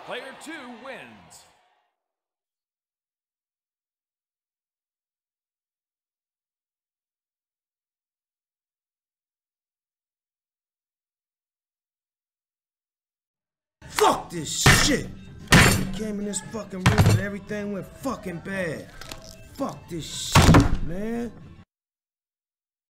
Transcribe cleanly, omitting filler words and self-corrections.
Player 2 wins. Fuck this shit! Came in this fucking room and everything went fucking bad. Fuck this shit, man.